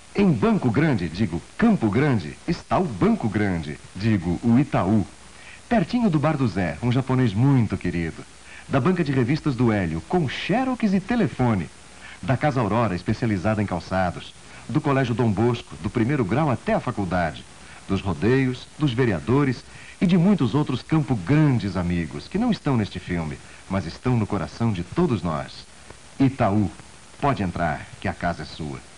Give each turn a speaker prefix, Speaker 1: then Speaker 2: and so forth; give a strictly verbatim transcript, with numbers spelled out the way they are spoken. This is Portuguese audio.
Speaker 1: Em Banco Grande, digo Campo Grande, está o Banco Grande, digo o Itaú. Pertinho do Bar do Zé, um japonês muito querido. Da banca de revistas do Hélio, com xerox e telefone. Da Casa Aurora, especializada em calçados. Do Colégio Dom Bosco, do primeiro grau até a faculdade. Dos rodeios, dos vereadores e de muitos outros Campo Grandes amigos, que não estão neste filme, mas estão no coração de todos nós. Itaú, pode entrar, que a casa é sua.